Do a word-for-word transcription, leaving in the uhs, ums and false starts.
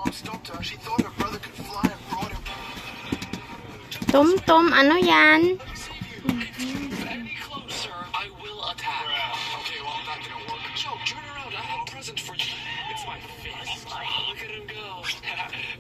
Tum-tum, ano yan? Joe, turn around. I have a present for you. It's my face. Look at him go.